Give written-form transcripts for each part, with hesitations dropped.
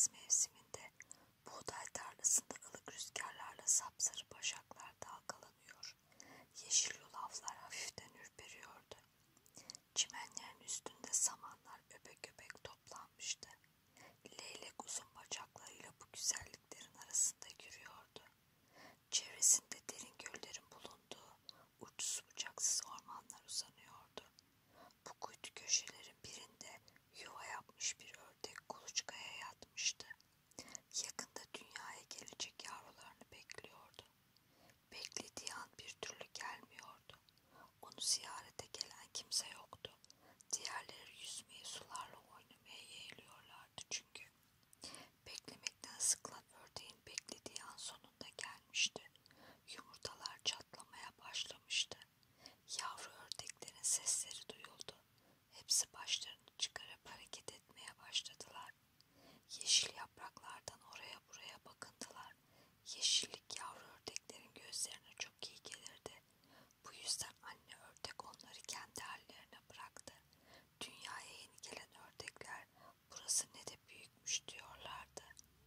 yaz mevsiminde buğday tarlasında ılık rüzgarlarla sapsarı başaklar dalgalanıyor. Yeşil yulaflar hafiften ürperiyordu. Çimenlerin üstünde samanlar öbek öbek toplanmıştı. Leylek uzun bacaklarıyla bu güzelliklerin arasında yürüyordu. Çevresinde derin göllerin bulunduğu uçsuz bucaksız ormanlar uzanıyordu. Bu kuytu köşelerin birinde yuva yapmış bir ördek kuluçkaya yatmıştı. Yakında dünyaya gelecek yavrularını bekliyordu. Beklediği an bir türlü gelmiyordu. Onu ziyarete gelen kimse yoktu. Diğerleri yüzmeye, sularla oynamaya yeğliyorlardı çünkü. Beklemekten sıkılan ördeğin beklediği an sonunda gelmişti. Yumurtalar çatlamaya başlamıştı. Yavru ördeklerin sesleri duyuldu. Hepsi başlarını çıkarıp hareket etmeye başladılar. Yeşil yapraklardan oraya buraya bakındılar. Yeşillik yavru ördeklerin gözlerine çok iyi gelirdi. Bu yüzden anne ördek onları kendi hallerine bıraktı. Dünyaya yeni gelen ördekler burası ne de büyükmüş diyorlardı.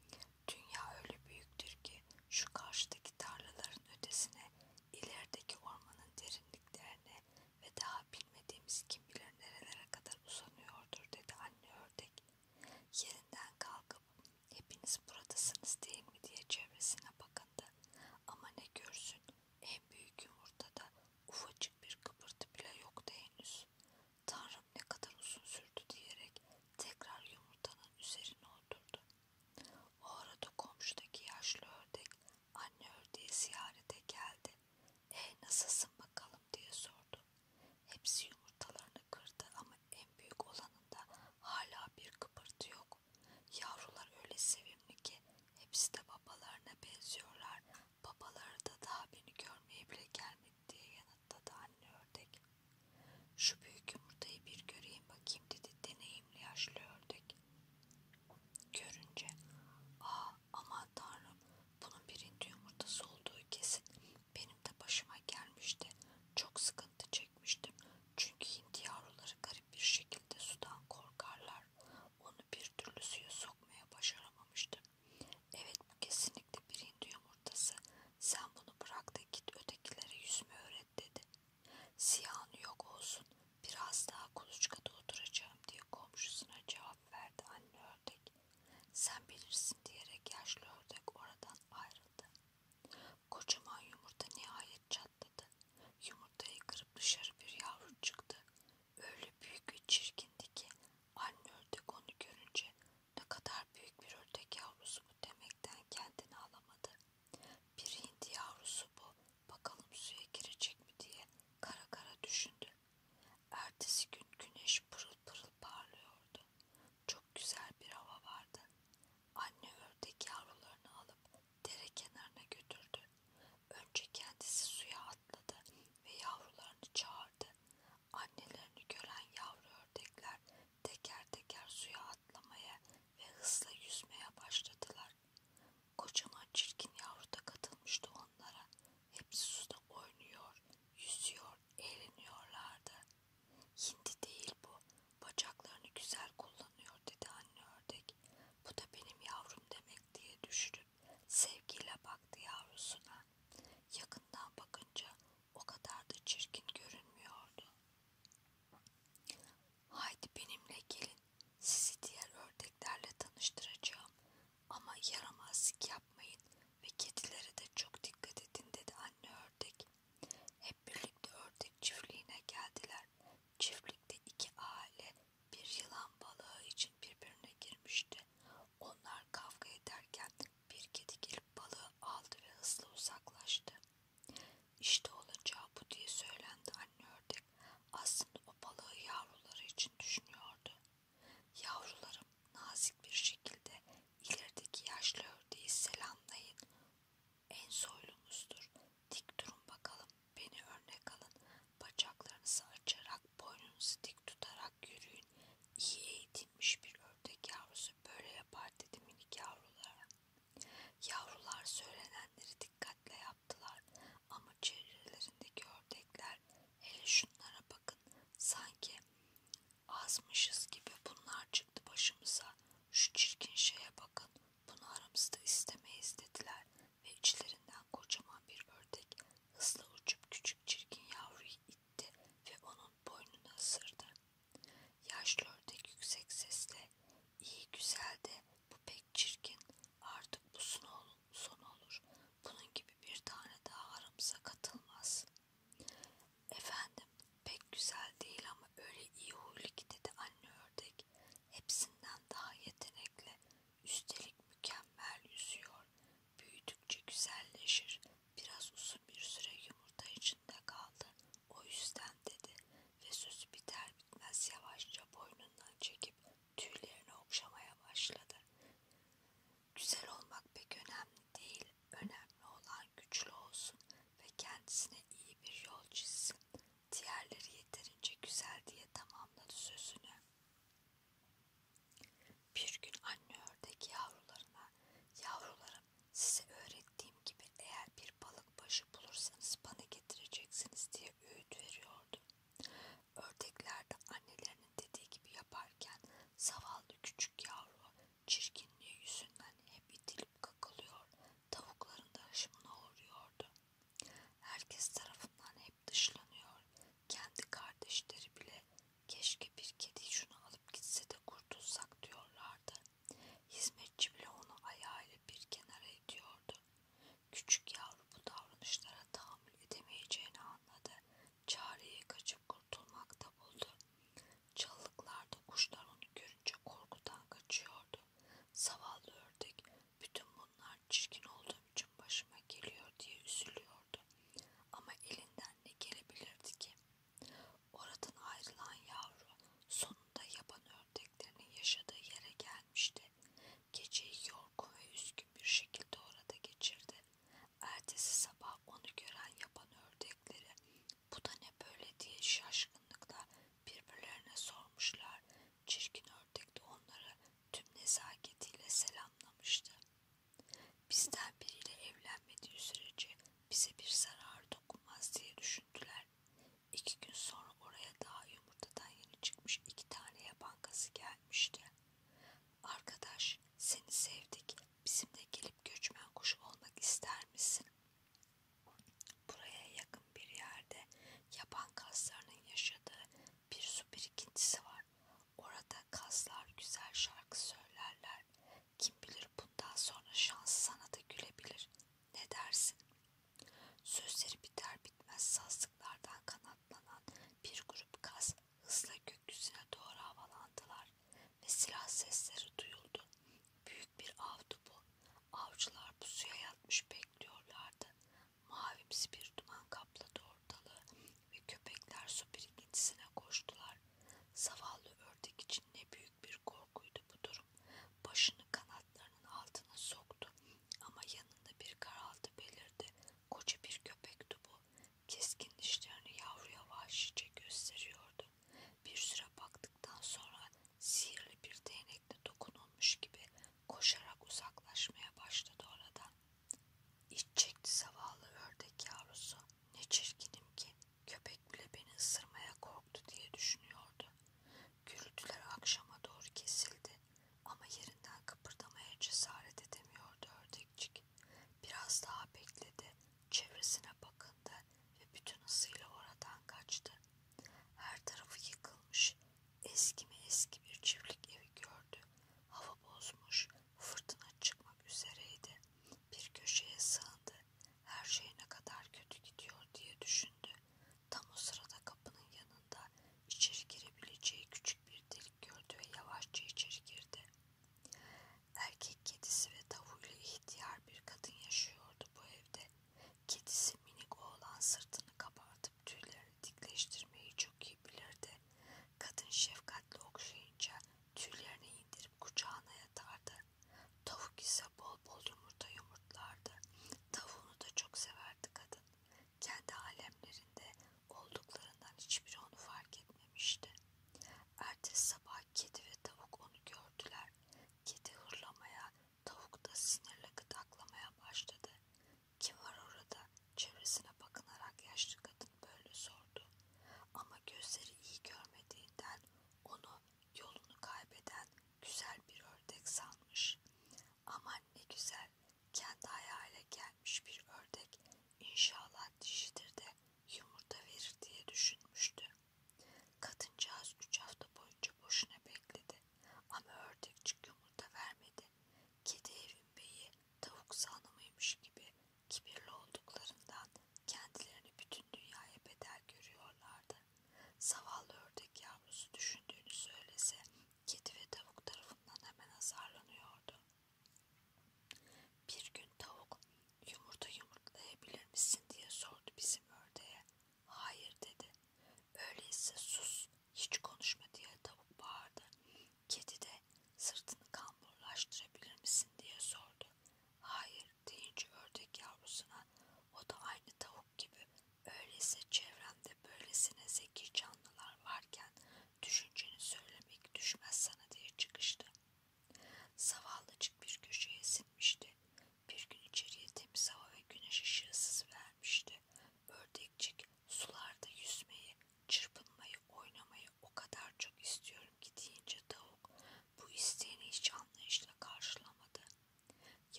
Dünya öyle büyüktür ki şu karşıdaki tarlaların ötesine, ilerideki ormanın derinliklerine ve daha bilmediğimiz kim bilir nerelere kadar uzanıyordur dedi anne ördek. Yerinden kalkıp hepiniz buradasınız değil mi diye çevresine bakındı. Ama ne görsün, en büyük yumurtada ufacık bir kıpırtı bile yoktu henüz. Tanrım ne kadar uzun sürdü diyerek tekrar yumurtanın üzerine oturdu. O arada komşudaki yaşlı ördek anne ördeği ziyarete geldi. Nasılsın bakalım diye sordu. Hepsi yumurtalarını kırdı ama en büyük olanında hala bir kıpırtı yok. Yavrular öyle sevimli ki hepsi de babalarına benziyorlar. Babaları da daha beni görmeye bile gelmedi diye yanıtladı anne ördek. Şu büyük yumurtayı bir göreyim bakayım dedi deneyimli yaşlı ördek. Görünce, aman tanrım, bunun bir hindi yumurtası olduğu kesin. Benim de başıma gelmişti. Çok sıkıntı çekmiştim. Çünkü hindi yavruları garip bir şekilde sudan korkarlar. Onu bir türlü suya sokmaya başaramamıştım. Evet, bu kesinlikle bir hindi yumurtası. Sen bunu bırak da git ötekilere yüzme öğret dedi. Ziyanı yok olsun. Biraz daha kuluçkada oturacağım diye komşusuna cevap verdi anne ördek. Sen bilirsin diyerek yaşlı ördek oradan ayrıldı. Kocaman yumurta nihayet çatladı. Yumurtayı kırıp dışarı bir yavru çıktı. Öyle büyük ve çirkindi ki anne ördek onu görünce ne kadar büyük bir ördek yavrusu bu demekten kendini alamadı. Bir hindi yavrusu bu, bakalım suya girecek mi diye kara kara düşündü. Ertesi gün güneş pırıl pırıl parlıyordu. Çok güzel bir hava vardı. Anne ördek yavrularını alıp dere kenarına götürdü. Önce kendisi suya atladı ve yavrularını çağırdı. Annelerini gören yavru ördekler teker teker suya atlamaya ve hızla yüzmeye başladılar. Kocaman çirkin yavru da katılmıştı onlara. Hepsi suda oynuyor, yüzüyor, eğleniyorlardı. Hindi değil bu, bacaklarını güzel kullanıyor dedi anne ördek. Bu da benim yavrum demek diye düşünüp sevgiyle baktı yavrusuna. Yakından bakınca o kadar da çirkin görünmüyordu. Haydi benimle gelin, sizi diğer ördeklerle tanıştıracağım. Ama yaramazlık yapmayın ve kedilere de çok dikkat edin dedi anne ördek. Hep birlikte ördek çiftliğine geldiler. Çiftlikte iki aile bir yılan balığı için birbirine girmişti. Onlar kavga ederken bir kedi gelip balığı aldı ve hızla uzaklaştı. İşte olacağı bu diye söylendi anne ördek. Aslında o balığı yavruları için düşünüyordu. Yavrularım, nazik bir şekilde ilerideki yaşlı ördeği selamlayın. En soylumuzdur. Dik durun bakalım, beni örnek alın. Bacaklarınızı açarak, boynunuzu dik tutarak yürüyün. İyi eğitilmiş bir ördek yavrusu böyle yapar dedi minik yavrulara. Yavrular söylenenleri dikkatle yaptılar ama çevrelerindeki ördekler, hele şunlara bakın, sanki azmışız gibi bunlar çıktı başımıza. Şu çirkin şeye bakın.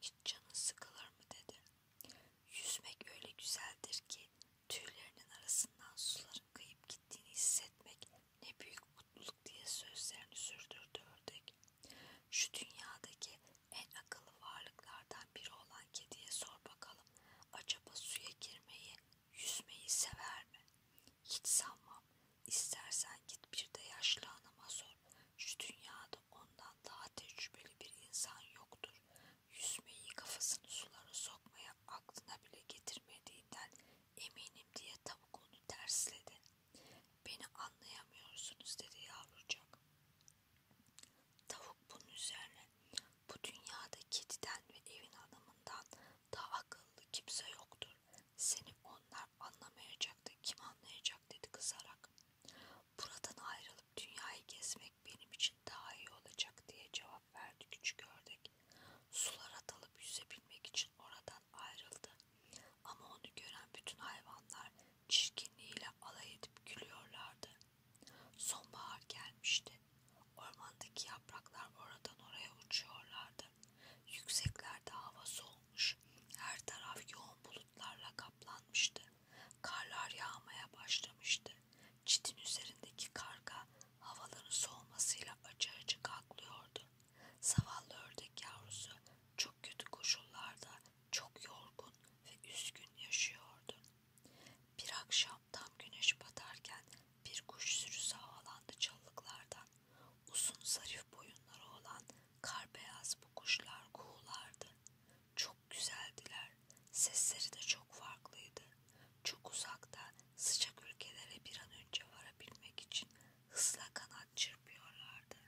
hiç canın sıkılır mı dedi. Yüzmek öyle güzeldir ki tüylerinin arasından suların kayıp gittiğini hissetmek ne büyük mutluluk diye sözlerini sürdürdü ördek. Şu dünyadaki en akıllı varlıklardan biri olan kediye sor bakalım, acaba suya girmeyi, yüzmeyi sever mi? Hiç sanmam. İstersen git bir de yaşlı anama sor. Şu dünyada ondan daha tecrübeli bir insan yoktur. Yüzmeyi, kafasını sulara sokmaya aklına bile getirmediğinden eminim diye tavuk onu tersledi. Beni anlayamıyorsunuz dedi yavrucak. Tavuk bunun üzerine, bu dünyada kediden ve evin hanımından daha akıllı kimse yoktur. Seni onlar anlamayacak da kim anlayacak dedi kızarak. Buradan ayrılıp dünyayı gezmek benim için daha iyi olacak diye cevap verdi küçük ördek. Sulara dalıp yüzebilmek için oradan ayrıldı. Ama onu gören bütün hayvanlar çirkinliğiyle alay edip gülüyorlardı. Sonbahar gelmişti. Ormandaki yapraklar oradan oraya uçuyorlardı. Yükseklerde hava soğumuş. Her taraf yoğun bulutlarla kaplanmıştı. Karlar yağmaya başlamıştı. Çitin üzerindeki karga havaların soğumasıyla acı acı kaklıyordu. Zavallı ördek yavrusu çok kötü koşullarda, çok yorgun ve üzgün yaşıyordu. Bir akşam tam güneş batarken bir kuş sürüsü havalandı çalılıklardan. Uzun zarif boyunları olan kar beyaz bu kuşlar kuğulardı. Çok güzeldiler. Sesleri de çok farklıydı. Çok uzakta, sıcak ülkelere bir an önce varabilmek için hızla kanat çırpıyorlardı.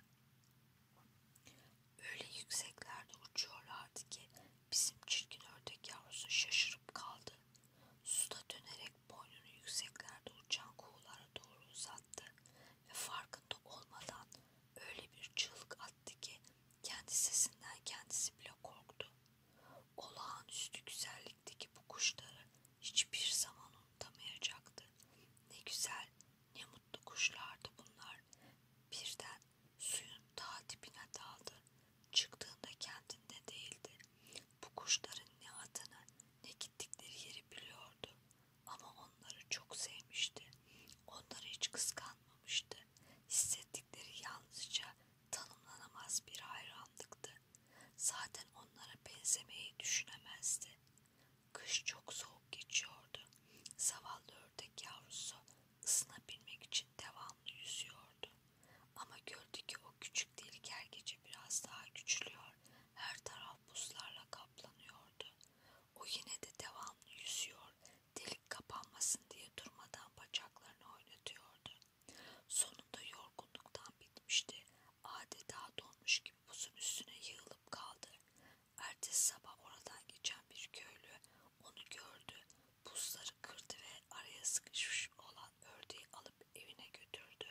Öyle yükseklerde uçuyorlardı ki bizim çirkin ördek yavrusu şaşırıp kaldı. Suda dönerek boynunu yükseklerde uçan kuğulara doğru uzattı ve farkında olmadan öyle bir çığlık attı ki kendi sesinden kendisi bile korktu. Olağanüstü güzellikteki bu kuşları hiçbir zaman unutamayacaktı. Ne güzel, ne mutlu kuşlardı bunlar. Birden suyun ta dibine daldı. Çıktığında kendinde değildi. Bu kuşların ne adını, ne gittikleri yeri biliyordu. Ama onları çok sevmişti. Onları hiç kıskanmamıştı. Hissettikleri yalnızca tanımlanamaz bir hayranlıktı. Zaten onlara benzemeyi düşünemezdi. Kış çok soğuk geçiyordu. Zavallı ördek yavrusu ısınabilmek için devamlı yüzüyordu. Ama gördü ki o küçük delik her gece biraz daha küçülüyor. Her taraf buzlarla kaplanıyordu. O yine de devamlı yüzüyor. Delik kapanmasın diye durmadan bacaklarını oynatıyordu. Sonunda yorgunluktan bitmişti. Adeta donmuş gibi buzun üstüne yığılıp kaldı. Ertesi sabah oradan geçen bir köylü onu gördü. Buzları kırdı ve araya sıkışmış olan ördeği alıp evine götürdü.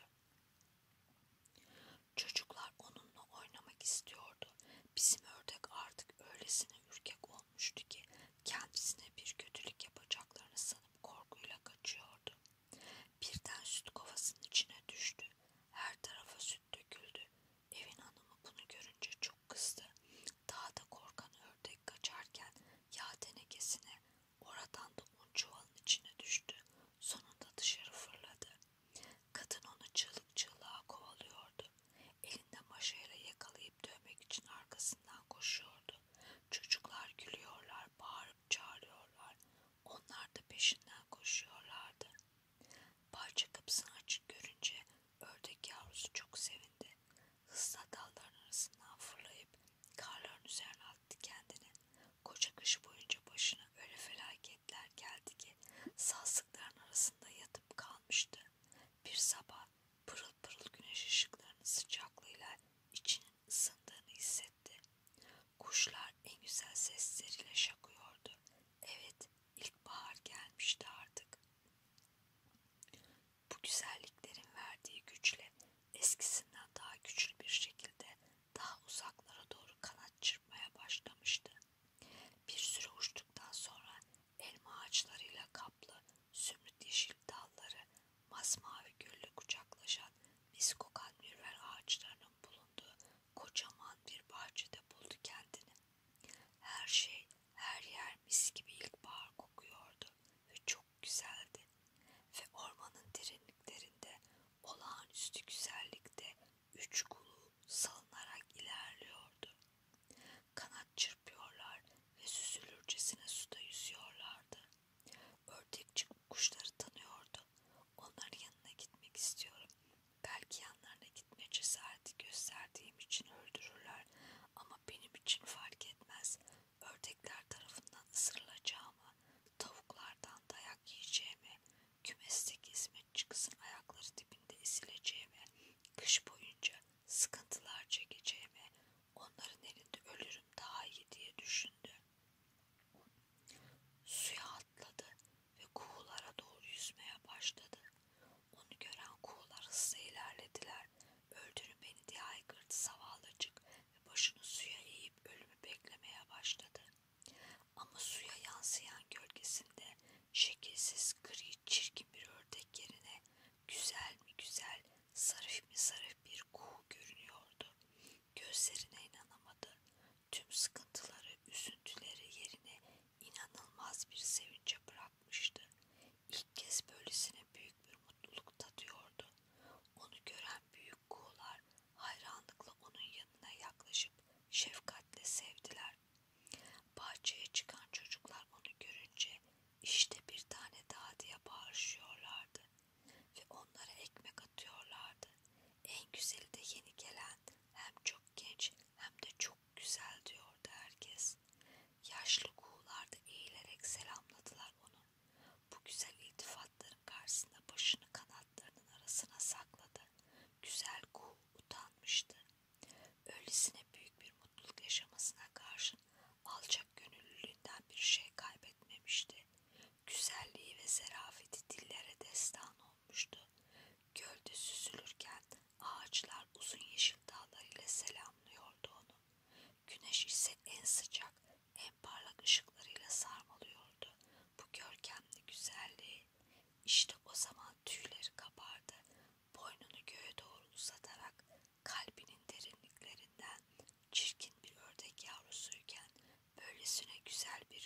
Çocuklar onunla oynamak istiyordu. Bizim ördek artık öylesine ürkek olmuştu ki kendisine bir kötülük yapacaklarını sanıp korkuyla kaçıyordu. Birden süt kovasının içine düştü. Her tarafa süt döküldü. Evin hanımı bunu görünce çok kızdı. Daha da korkan ördek kaçarken yağ tenekesine, oradan da un çuvalın içine düştü. Sonunda dışarı fırladı. Kadın onu çığlık çığlığa kovalıyordu. Elinde maşayla yakalayıp dövmek için arkasından koşuyordu. Çocuklar gülüyorlar, bağırıp çağırıyorlar. Onlar da peşinden koşuyorlardı. Bahçe kapısını açık görünce ördek yavrusu çok sevindi. Hızla dalların arasından fırlayıp karların üzerine attı kendini. Koca kış boyunca başına öyle felaketler geldi ki sazlıkların arasında yatıp kalmıştı. Bir sabah pırıl pırıl güneş ışıklarının sıcaklığıyla içinin ısındığını hissetti. Kuşlar en güzel sesleriyle şakıyordu. Evet, ilkbahar gelmişti artık. Bu güzelliklerin verdiği güçle eskisinden daha güçlü bir şekilde daha uzaklara doğru kanat çırpmaya başlamıştı. Bir süre uçtuktan sonra elma ağaçlarıyla kaplı zümrüt yeşil dalları masmavi gölle kucaklaşan mis kokan mürver ağaçlarının bulunduğu kocaman bir bahçede buldu kendini. Her şey ısırılacağımı, tavuklardan dayak yiyeceğimi, kümesteki hizmetçi kızın ayakları dibinde ezileceğimi, kış boyunca sıkıntılar çekeceğimi, onların elinde ölürüm daha iyi diye düşündü. Suya atladı ve kuğulara doğru yüzmeye başladı. Onu gören kuğular hızla ilerlediler. Öldürün beni diye haykırdı zavallıcık ve başını suya eğip ölümü beklemeye başladı. Ama suya yansıyan gölgesinde şekilsiz, gri, çirkin bir ördek yerine güzel mi güzel, zarif mi zarif bir kuğu görünüyordu. Gözlerine inanamadı. Tüm sıkıntıları, üzüntüleri yerine inanılmaz bir sevince bırakmıştı. İlk kez böylesine büyük bir mutluluk tadıyordu. Onu gören büyük kuğular hayranlıkla onun yanına yaklaşıp şefkatle sevdiler. Bahçeye çıkan çocuklar onu görünce işte bir tane daha diye bağırışıyorlardı ve onlara ekmek atıyorlardı. En güzeli de yeni gelen, hem çok genç hem de çok güzel diyordu herkes. Yaşlı kuğular da eğilerek selamladılar onu. Bu güzel iltifatların karşısında başını kanatlarının arasına sakladı. Güzel kuğu utanmıştı. Öylesine büyük bir mutluluk yaşamasına karşın alçak gönüllülüğünden bir şey kaybetmemişti. Güzelliği ve zarafeti dillere destan olmuştu. Gölde süzülürken ağaçlar uzun yeşil dallarıyla selamlıyordu onu. Güneş ise en sıcak, en parlak ışıklarıyla sarmalıyordu bu görkemli güzelliği. İşte o zaman tüyleri kabardı. Boynunu göğe doğru uzatarak kalbinin derinliklerinden çirkin bir ördek yavrusuyken böylesine güzel bir